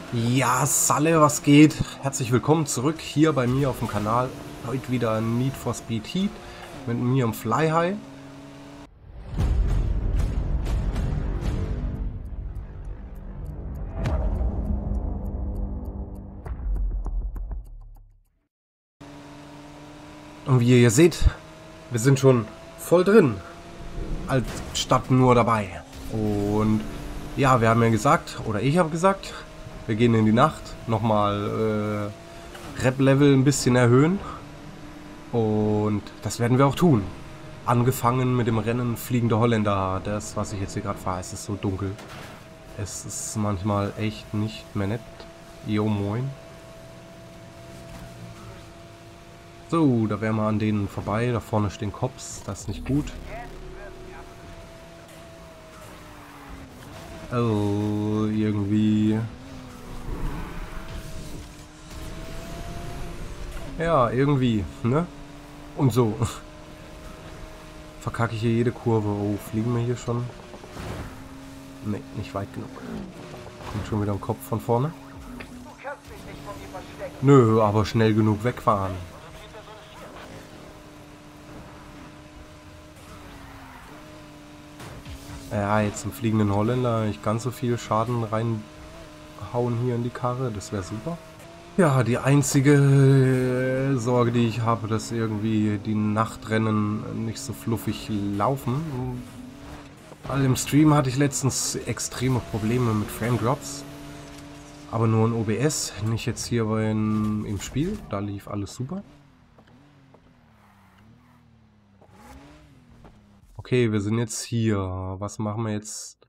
Ja, Salle, was geht? Herzlich willkommen zurück hier bei mir auf dem Kanal. Heute wieder Need for Speed Heat mit mir im Fly High. Und wie ihr hier seht, wir sind schon voll drin, als statt nur dabei. Und ja, wir haben ja gesagt, oder ich habe gesagt, wir gehen in die Nacht, nochmal Rap-Level ein bisschen erhöhen. Und das werden wir auch tun. Angefangen mit dem Rennen Fliegende Holländer. Das, was ich jetzt hier gerade fahre, es ist so dunkel. Es ist manchmal echt nicht mehr nett. Jo, moin. So, da wären wir an denen vorbei. Da vorne stehen Cops. Das ist nicht gut. Oh, irgendwie. Ja, irgendwie, ne? Und so. Verkacke ich hier jede Kurve. Oh, fliegen wir hier schon? Ne, nicht weit genug. Kommt schon wieder ein Kopf von vorne. Nö, aber schnell genug wegfahren. Ja, jetzt im fliegenden Holländer nicht ganz so viel Schaden reinhauen hier in die Karre. Das wäre super. Ja, die einzige Sorge, die ich habe, dass irgendwie die Nachtrennen nicht so fluffig laufen. Weil im Stream hatte ich letztens extreme Probleme mit Frame Drops. Aber nur in OBS, nicht jetzt hier im Spiel. Da lief alles super. Okay, wir sind jetzt hier. Was machen wir jetzt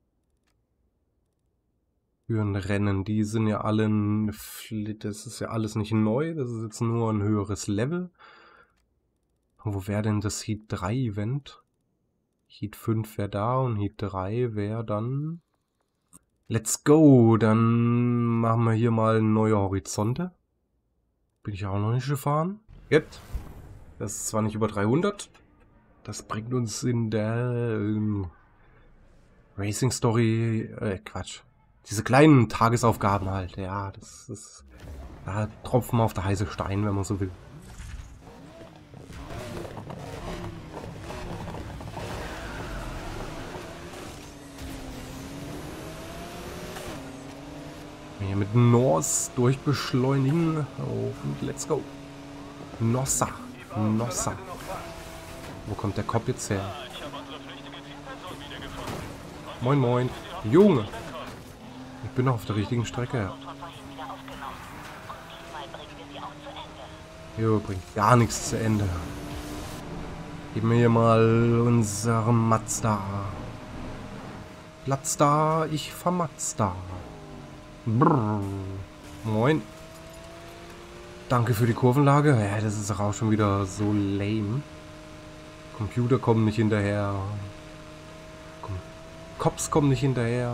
für ein Rennen? Die sind ja alle, das ist ja alles nicht neu. Das ist jetzt nur ein höheres Level. Wo wäre denn das Heat 3 Event? Heat 5 wäre da und Heat 3 wäre dann... Let's go! Dann machen wir hier mal neue Horizonte. Bin ich auch noch nicht gefahren. Jetzt. Das ist zwar nicht über 300. Das bringt uns in der Racing Story... Quatsch. Diese kleinen Tagesaufgaben halt. Ja, das ist... Da tropfen wir auf der heiße Stein, wenn man so will. Hier mit Norse durchbeschleunigen. Und let's go. Nossa. Nossa. Wo kommt der Kopf jetzt her? Moin, moin. Junge. Ich bin noch auf der richtigen Strecke. Jo, bringt gar nichts zu Ende. Geben wir hier mal unseren Mazda. Platz da, ich fahr Mazda. Brrr. Moin. Danke für die Kurvenlage. Ja, das ist auch schon wieder so lame. Computer kommen nicht hinterher. Cops kommen nicht hinterher.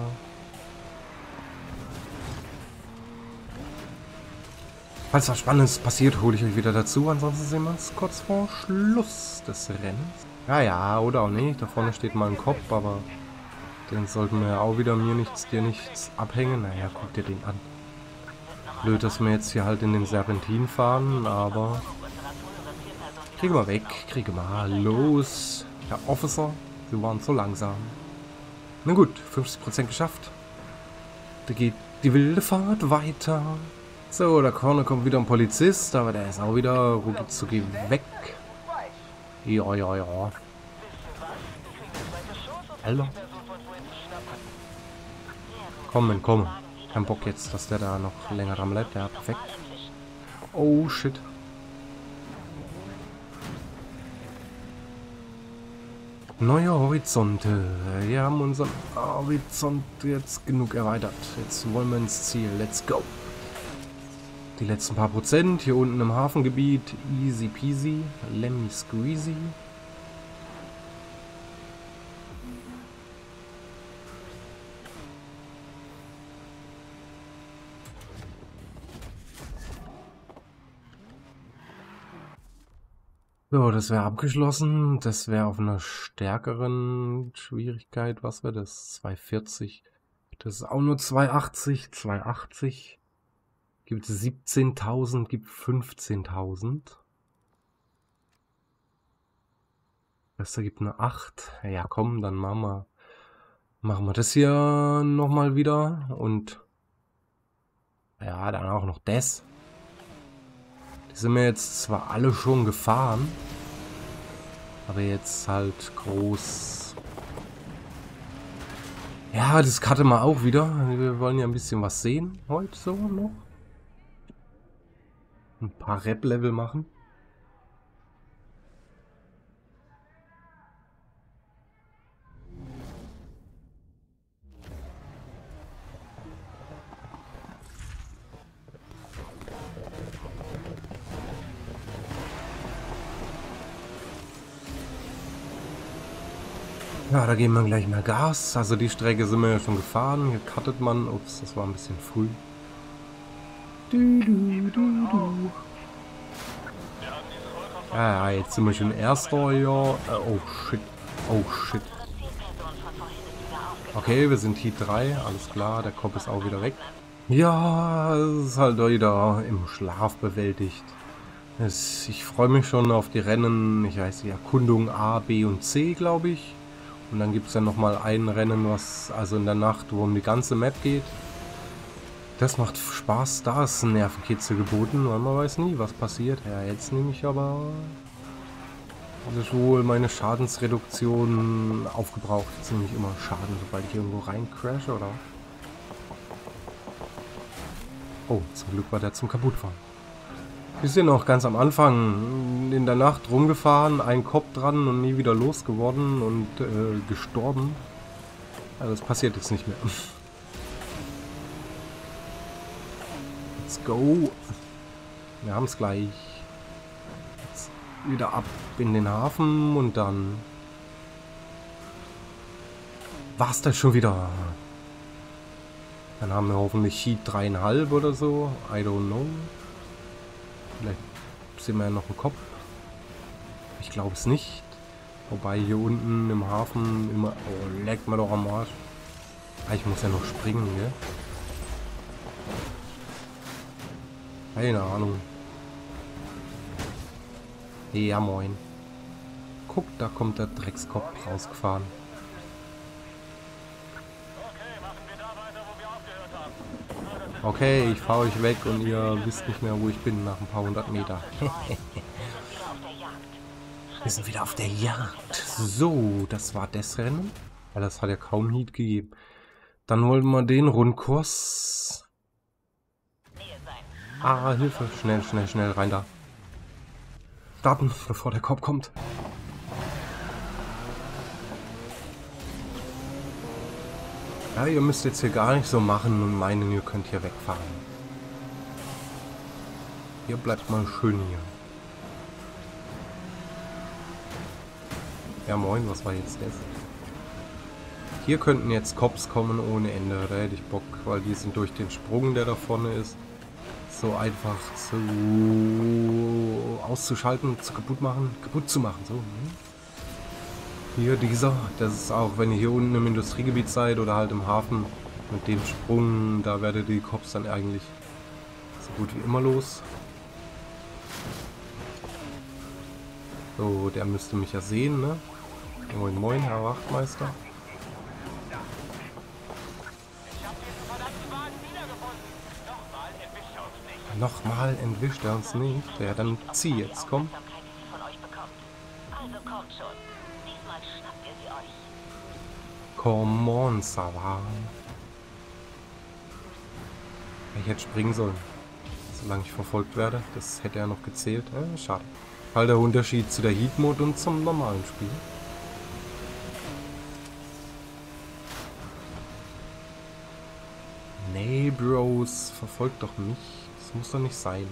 Falls was Spannendes passiert, hole ich euch wieder dazu. Ansonsten sehen wir uns kurz vor Schluss des Rennens. Ja, ja, oder auch nicht. Da vorne steht mal ein Kopf, aber den sollten wir ja auch wieder dir nichts abhängen. Naja, guck dir den an. Blöd, dass wir jetzt hier halt in den Serpentin fahren, aber... Kriege mal weg, kriege mal los. Herr Officer, Sie waren so langsam. Na gut, 50% geschafft. Da geht die wilde Fahrt weiter. So, da vorne kommt wieder ein Polizist, aber der ist auch wieder rucki weg. Ja, ja, ja. Alter. Kommen, kommen. Kein Bock jetzt, dass der da noch länger dran bleibt. Ja, perfekt. Oh, shit. Neue Horizonte. Wir haben unseren Horizont jetzt genug erweitert. Jetzt wollen wir ins Ziel. Let's go. Die letzten paar Prozent hier unten im Hafengebiet. Easy peasy. Lemmy squeezy. So, das wäre abgeschlossen. Das wäre auf einer stärkeren Schwierigkeit. Was wäre das? 240. Das ist auch nur 280. 280. Gibt 17.000, gibt 15.000. Das ergibt eine 8. Ja komm, dann machen wir das hier nochmal wieder. Und ja, dann auch noch das. Die sind mir jetzt zwar alle schon gefahren, aber jetzt halt groß. Ja, das cutte mal auch wieder. Wir wollen ja ein bisschen was sehen heute so noch. Ein paar Rap-Level machen. Ja, da geben wir gleich mal Gas. Also die Strecke sind wir ja schon gefahren. Hier cuttet man. Ups, das war ein bisschen früh. Ja, jetzt sind wir schon Erster, ja. Oh shit. Oh shit. Okay, wir sind Heat 3. Alles klar, der Kopf ist auch wieder weg. Ja, es ist halt wieder im Schlaf bewältigt. Ich freue mich schon auf die Rennen. Ich weiß die Erkundung A, B und C, glaube ich. Und dann gibt es ja nochmal ein Rennen, was also in der Nacht, wo um die ganze Map geht. Das macht Spaß, da ist ein Nervenkitzel geboten, weil man weiß nie, was passiert. Ja, jetzt nehme ich aber also wohl meine Schadensreduktion aufgebraucht. Jetzt nehme ich immer Schaden, sobald ich irgendwo rein crashe, oder? Oh, zum Glück war der zum Kaputtfahren. Wir sind noch ganz am Anfang in der Nacht rumgefahren, ein Kopf dran und nie wieder losgeworden und gestorben. Also das passiert jetzt nicht mehr. Let's go. Wir haben es gleich. Jetzt wieder ab in den Hafen und dann war's das schon wieder. Dann haben wir hoffentlich Heat 3,5 oder so. I don't know. Vielleicht sehen wir ja noch einen Kopf. Ich glaube es nicht. Wobei hier unten im Hafen immer... Oh, leckt mir doch am Arsch. Ah, ich muss ja noch springen, gell? Keine Ahnung. Ja, moin. Guck, da kommt der Dreckskopf rausgefahren. Okay, ich fahre euch weg und ihr wisst nicht mehr, wo ich bin nach ein paar hundert Meter. Wir sind wieder auf der Jagd. So, das war das Rennen. Weil das hat ja kaum Heat gegeben. Dann wollen wir den Rundkurs. Ah, Hilfe. Schnell, schnell, schnell rein da. Starten, bevor der Kopf kommt. Ja, ihr müsst jetzt hier gar nicht so machen und meinen, ihr könnt hier wegfahren. Ihr bleibt mal schön hier. Ja moin, was war jetzt das? Hier könnten jetzt Cops kommen ohne Ende. Da hätte ich Bock, weil die sind durch den Sprung, der da vorne ist, so einfach so auszuschalten, kaputt zu machen. So. Hier dieser, das ist auch, wenn ihr hier unten im Industriegebiet seid oder halt im Hafen, mit dem Sprung, da werdet ihr die Cops dann eigentlich so gut wie immer los. So, der müsste mich ja sehen, ne? Moin moin, Herr Wachtmeister. Nochmal entwischt er uns nicht. Ja, dann zieh jetzt, komm. Come on, Salah. Ich hätte springen sollen. Solange ich verfolgt werde. Das hätte ja noch gezählt. Schade. Halt der Unterschied zu der Heat-Mode und zum normalen Spiel. Nee, Bros. Verfolgt doch mich. Das muss doch nicht sein.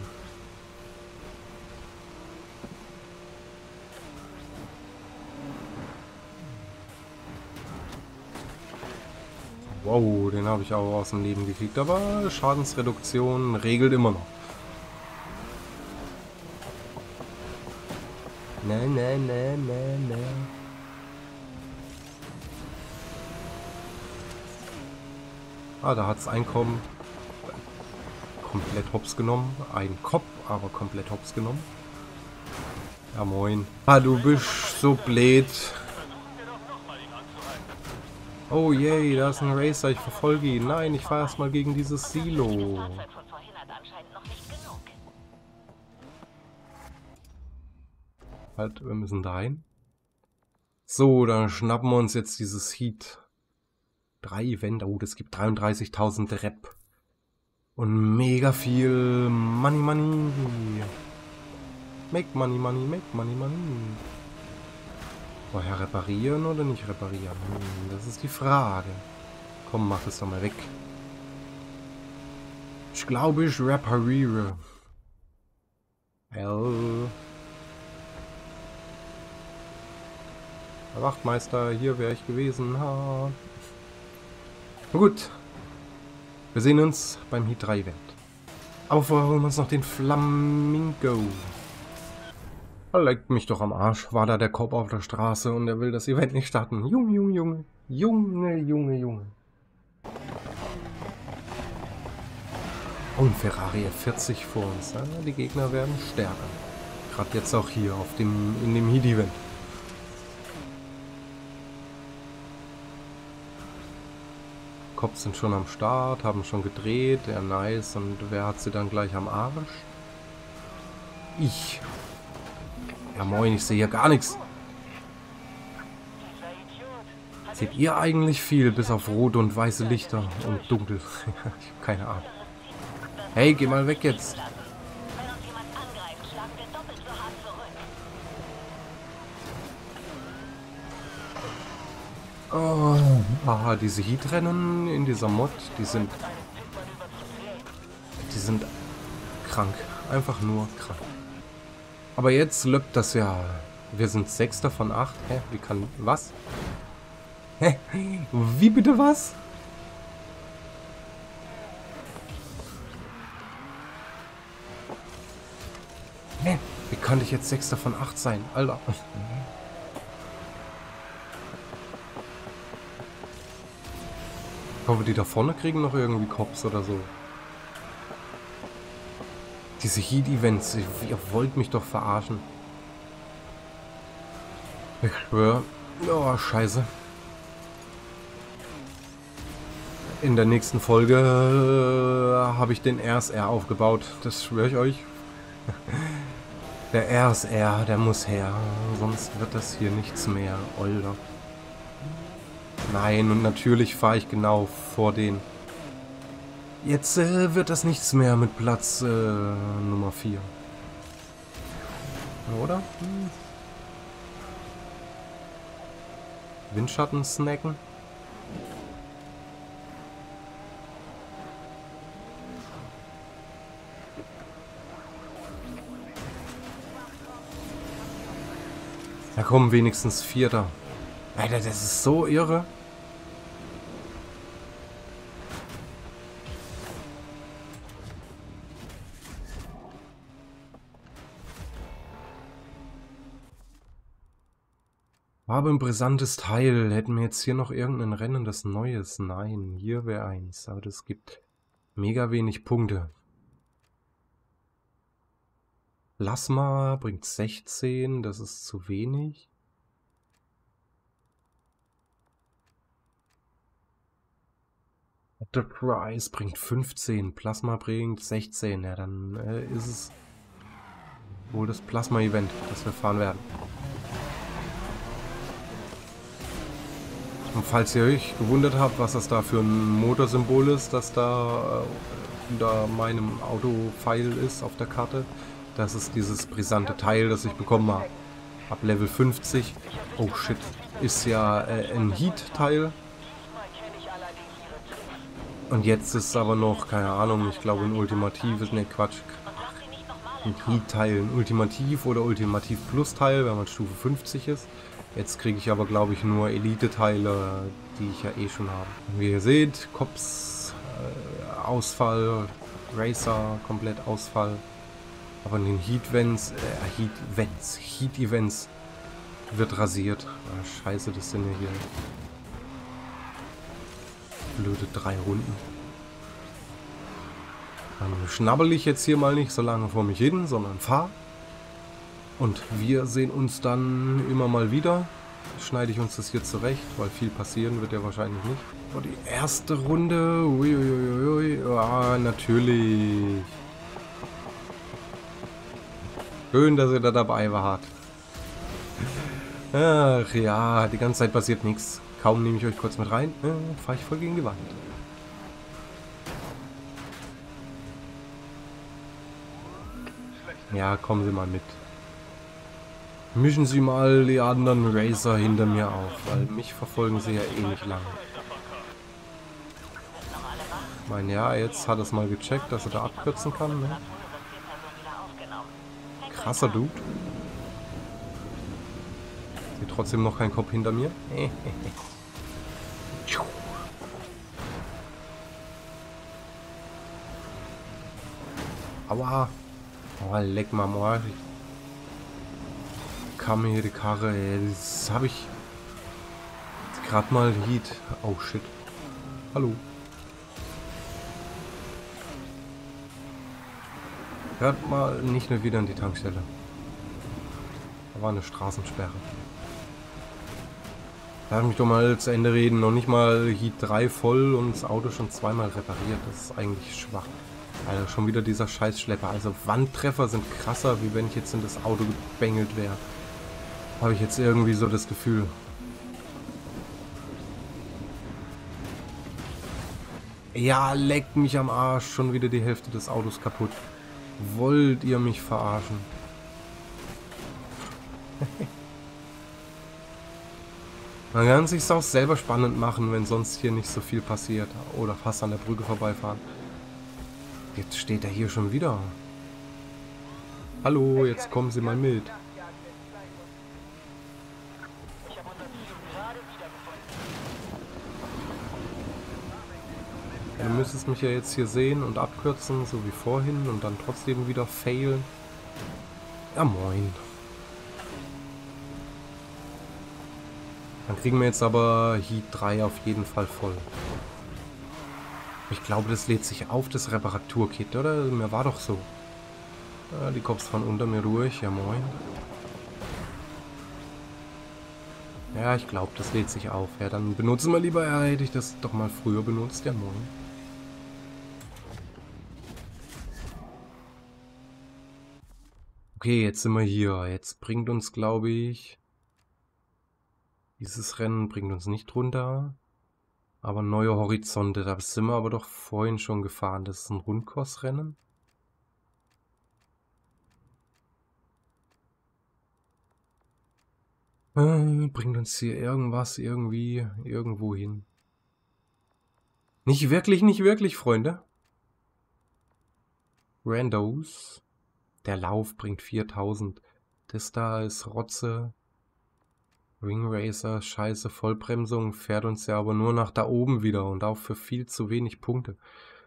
Wow, den habe ich auch aus dem Leben gekriegt. Aber Schadensreduktion regelt immer noch. Ne. Ah, da hat es Einkommen komplett hops genommen. Ein Kopf, aber komplett hops genommen. Ja, moin. Ah, du bist so blöd. Oh yay, da ist ein Racer, ich verfolge ihn. Nein, ich fahre erstmal gegen dieses Silo. Halt, wir müssen dahin. So, dann schnappen wir uns jetzt dieses Heat 3 Event. Oh, das gibt 33.000 Rep. Und mega viel Money, Money. Make Money, Money, make Money, Money. Vorher reparieren oder nicht reparieren? Das ist die Frage. Komm, mach es doch mal weg. Ich glaube, ich repariere. Herr Wachtmeister, hier wäre ich gewesen. Ha. Na gut. Wir sehen uns beim Heat 3 Event. Aber vorher holen wir uns noch den Flamingo. Leckt mich doch am Arsch. War da der Cop auf der Straße und er will das Event nicht starten. Junge, Junge, Junge. Junge, Junge, Junge. Und Ferrari F40 vor uns. Ja, die Gegner werden stärker. Gerade jetzt auch hier in dem Heat Event. Cops sind schon am Start, haben schon gedreht. Ja, nice. Und wer hat sie dann gleich am Arsch? Ich. Ja moin, ich sehe hier gar nichts. Seht ihr eigentlich viel, bis auf rote und weiße Lichter und dunkel? Ich habe keine Ahnung. Hey, geh mal weg jetzt. Oh, aha, diese Heat-Rennen in dieser Mod, die sind krank. Einfach nur krank. Aber jetzt löppt das ja. Wir sind 6. von 8. Hä? Wie kann... Was? Hä? Wie bitte was? Hä? Wie kann ich jetzt 6. von 8 sein? Alter. Ich hoffe, die da vorne kriegen noch irgendwie Cops oder so. Diese Heat-Events, ihr wollt mich doch verarschen. Ich schwöre. Oh, scheiße. In der nächsten Folge habe ich den RSR aufgebaut. Das schwöre ich euch. Der RSR, der muss her. Sonst wird das hier nichts mehr. Alter. Nein, und natürlich fahre ich genau vor den... Jetzt wird das nichts mehr mit Platz Nummer 4. Oder? Windschatten snacken? Ja komm, wenigstens 4. Alter, das ist so irre. Aber ein brisantes Teil. Hätten wir jetzt hier noch irgendein Rennen, das Neues? Nein, hier wäre eins. Aber das gibt mega wenig Punkte. Plasma bringt 16, das ist zu wenig. The Price bringt 15, Plasma bringt 16. Ja, dann ist es wohl das Plasma-Event, das wir fahren werden. Und falls ihr euch gewundert habt, was das da für ein Motorsymbol ist, das da unter meinem Auto-Pfeil ist auf der Karte, das ist dieses brisante Teil, das ich bekommen habe. Ab Level 50. Oh shit. Ist ja ein Heat-Teil. Und jetzt ist es aber noch, keine Ahnung, ich glaube ein ultimatives, ne Quatsch. Ein Heat-Teil, ein Ultimativ oder Ultimativ Plus-Teil, wenn man Stufe 50 ist. Jetzt kriege ich aber, glaube ich, nur Elite-Teile, die ich ja eh schon habe. Wie ihr seht, Cops, Ausfall, Racer, komplett Ausfall. Aber in den Heat-Events wird rasiert. Ah, scheiße, das sind ja hier Blöde 3 Runden. Dann schnabbel ich jetzt hier mal nicht so lange vor mich hin, sondern fahr. Und wir sehen uns dann immer mal wieder. Schneide ich uns das hier zurecht, weil viel passieren wird ja wahrscheinlich nicht. Oh, die erste Runde. Uiuiui. Ah, natürlich. Schön, dass ihr da dabei wart. Ach ja, die ganze Zeit passiert nichts. Kaum nehme ich euch kurz mit rein, fahre ich voll gegen die Wand. Ja, kommen Sie mal mit. Mischen Sie mal die anderen Racer hinter mir auf, weil mich verfolgen Sie ja eh nicht lange. Ich meine, ja, jetzt hat es mal gecheckt, dass er da abkürzen kann, ne? Krasser Dude. Sieht trotzdem noch kein Kopf hinter mir. Aua. Oh, leck mal mal. Kam mir hier die Karre, ey. Das habe ich gerade mal Heat. Oh shit. Hallo. Hört mal nicht mehr wieder an die Tankstelle. Da war eine Straßensperre. Lass mich doch mal zu Ende reden. Noch nicht mal Heat 3 voll und das Auto schon zweimal repariert. Das ist eigentlich schwach. Also schon wieder dieser Scheißschlepper. Also Wandtreffer sind krasser, wie wenn ich jetzt in das Auto gebängelt wäre. Habe ich jetzt irgendwie so das Gefühl. Ja, leckt mich am Arsch. Schon wieder die Hälfte des Autos kaputt. Wollt ihr mich verarschen? Man kann sich's auch selber spannend machen, wenn sonst hier nicht so viel passiert. Oder fast an der Brücke vorbeifahren. Jetzt steht er hier schon wieder. Hallo, jetzt kommen Sie mal mit. Du müsstest mich ja jetzt hier sehen und abkürzen, so wie vorhin, und dann trotzdem wieder failen. Ja, moin. Dann kriegen wir jetzt aber Heat 3 auf jeden Fall voll. Ich glaube, das lädt sich auf, das Reparaturkit, oder? Mir war doch so. Ja, die Cops fahren unter mir durch. Ja, moin. Ja, ich glaube, das lädt sich auf. Ja, dann benutzen wir lieber. Ja, hätte ich das doch mal früher benutzt. Ja, moin. Okay, jetzt sind wir hier. Jetzt bringt uns, glaube ich... Dieses Rennen bringt uns nicht runter. Aber neue Horizonte, da sind wir aber doch vorhin schon gefahren. Das ist ein Rundkursrennen. Bringt uns hier irgendwas irgendwie irgendwo hin. Nicht wirklich, Freunde. Randos. Der Lauf bringt 4000. Das da ist Rotze. Ring Racer, scheiße, Vollbremsung, fährt uns ja aber nur nach da oben wieder und auch für viel zu wenig Punkte.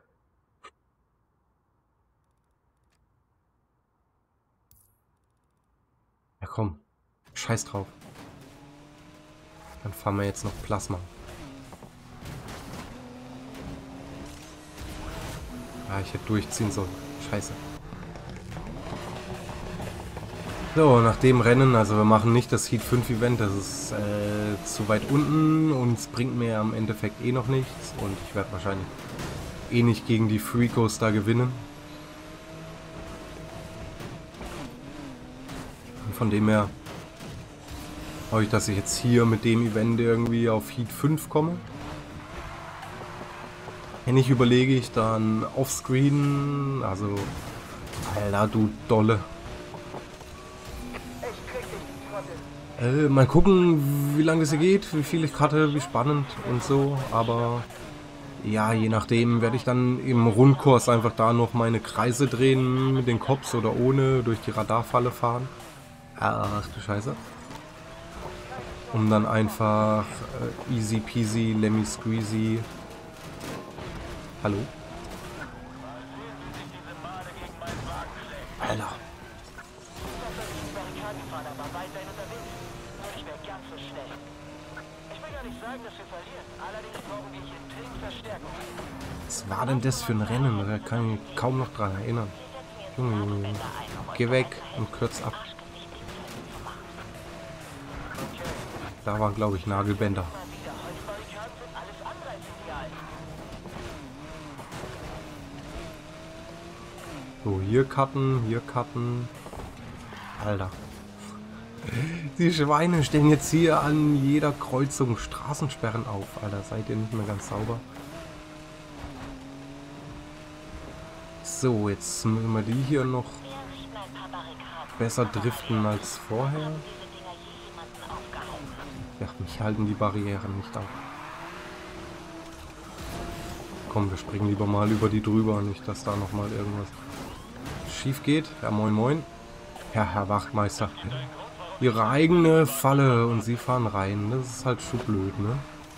Ja komm, scheiß drauf. Dann fahren wir jetzt noch Plasma. Ah, ich hätte durchziehen sollen. Scheiße. So, nach dem Rennen, also wir machen nicht das Heat 5 Event, das ist zu weit unten und es bringt mir am Endeffekt eh noch nichts und ich werde wahrscheinlich eh nicht gegen die Freakos da gewinnen. Und von dem her hoffe ich, dass ich jetzt hier mit dem Event irgendwie auf Heat 5 komme. Wenn nicht, überlege ich dann offscreen, also Alter, du Dolle. Mal gucken, wie lange das hier geht, wie viel ich hatte, wie spannend und so, aber ja, je nachdem werde ich dann im Rundkurs einfach da noch meine Kreise drehen mit den Cops oder ohne, durch die Radarfalle fahren. Ach du Scheiße. Um dann einfach easy peasy, lemmy squeezy. Hallo? Alter. Was war denn das für ein Rennen? Da kann ich mich kaum noch dran erinnern. Junge, Junge, Junge. Geh weg und kürz ab. Da waren, glaube ich, Nagelbänder. So, hier cutten, hier cutten. Alter. Die Schweine stellen jetzt hier an jeder Kreuzung Straßensperren auf. Alter, seid ihr nicht mehr ganz sauber? So, jetzt müssen wir die hier noch besser driften als vorher. Ja, mich halten die Barrieren nicht auf. Komm, wir springen lieber mal über die drüber, nicht, dass da nochmal irgendwas schief geht. Ja, moin moin. Ja, Herr Wachtmeister. Ihre eigene Falle und Sie fahren rein. Das ist halt schon blöd, ne?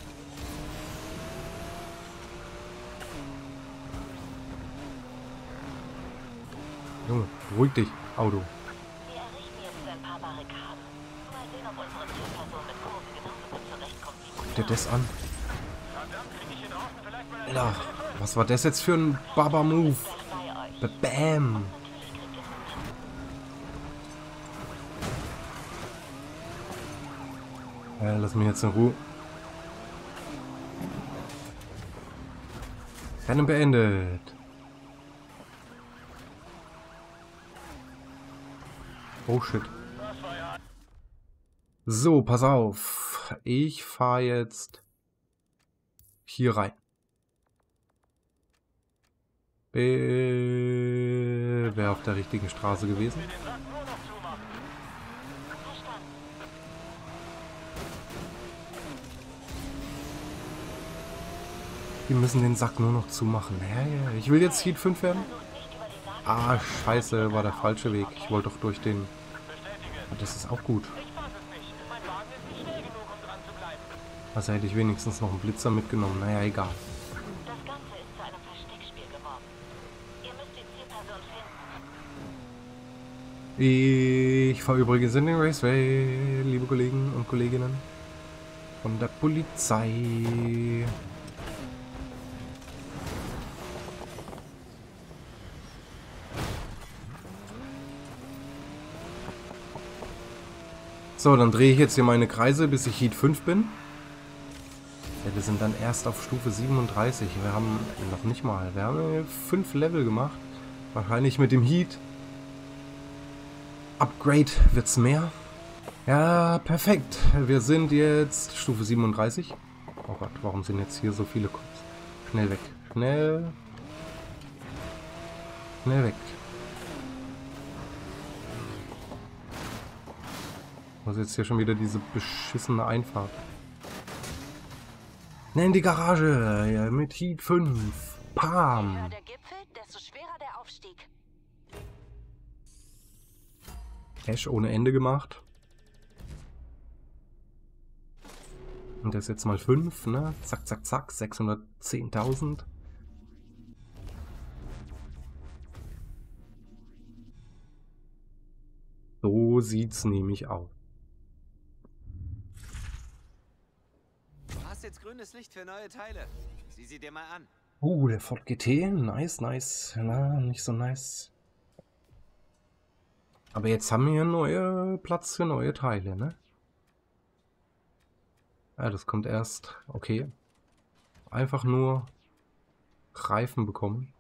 Junge, beruhig dich, Auto. Wir errichten jetzt ein paar Barrikaden. Mal sehen, ob unsere Zielperson mit Kurven genauso gut zurechtkommt wie Guck dir das an. Alter, was war das jetzt für ein Baba-Move? Bam! Ja, lass mich jetzt in Ruhe. Rennen beendet. Oh shit. So, pass auf. Ich fahre jetzt hier rein. Wäre auf der richtigen Straße gewesen. Die müssen den Sack nur noch zumachen. Ja, ja. Ich will jetzt Heat 5 werden. Ah, scheiße, war der falsche Weg. Ich wollte doch durch den... Das ist auch gut. Also hätte ich wenigstens noch einen Blitzer mitgenommen. Naja, egal. Das Ganze ist zu einem Versteckspiel geworden. Ihr müsst die Zielperson finden. Ich fahre übrigens in den Raceway, liebe Kollegen und Kolleginnen von der Polizei. So, dann drehe ich jetzt hier meine Kreise, bis ich Heat 5 bin. Ja, wir sind dann erst auf Stufe 37. Wir haben noch nicht mal. Wir haben 5 Level gemacht. Wahrscheinlich mit dem Heat Upgrade wird's mehr. Ja, perfekt. Wir sind jetzt Stufe 37. Oh Gott, warum sind jetzt hier so viele Cops? Schnell weg. Schnell. Schnell weg. Was ist jetzt hier schon wieder diese beschissene Einfahrt? Nenn die Garage ja, mit Heat 5. Pam. Je höher der Gipfel, desto schwerer der Aufstieg. Cash ohne Ende gemacht. Und das jetzt mal 5, ne? Zack, zack, zack. 610.000. So sieht's nämlich aus. Du hast jetzt grünes Licht für neue Teile. Sieh sie dir mal an. Der Ford GT. Nice, nice. Na, nicht so nice. Aber jetzt haben wir hier neue Platz für neue Teile, ne? Ja, das kommt erst. Okay. Einfach nur Reifen bekommen.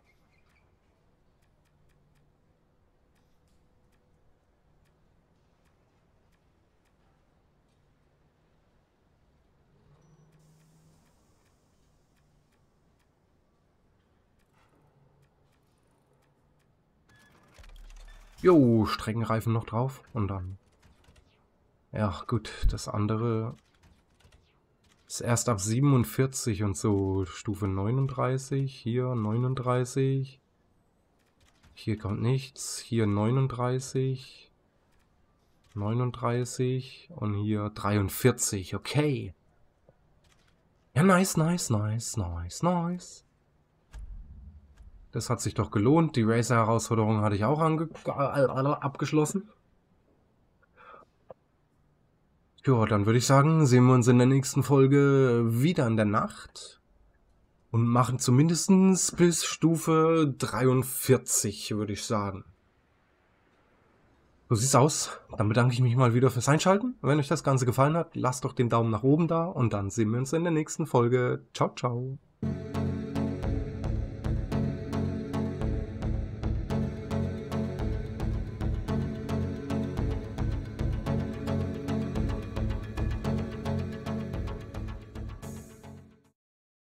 Jo, Streckenreifen noch drauf und dann. Ja, gut, das andere ist erst ab 47 und so. Stufe 39, hier 39. Hier kommt nichts. Hier 39. 39 und hier 43. Okay. Ja, nice, nice, nice, nice, nice. Das hat sich doch gelohnt. Die Racer-Herausforderung hatte ich auch abgeschlossen. Ja, dann würde ich sagen, sehen wir uns in der nächsten Folge wieder in der Nacht. Und machen zumindest bis Stufe 43, würde ich sagen. So sieht's aus. Dann bedanke ich mich mal wieder fürs Einschalten. Wenn euch das Ganze gefallen hat, lasst doch den Daumen nach oben da und dann sehen wir uns in der nächsten Folge. Ciao, ciao.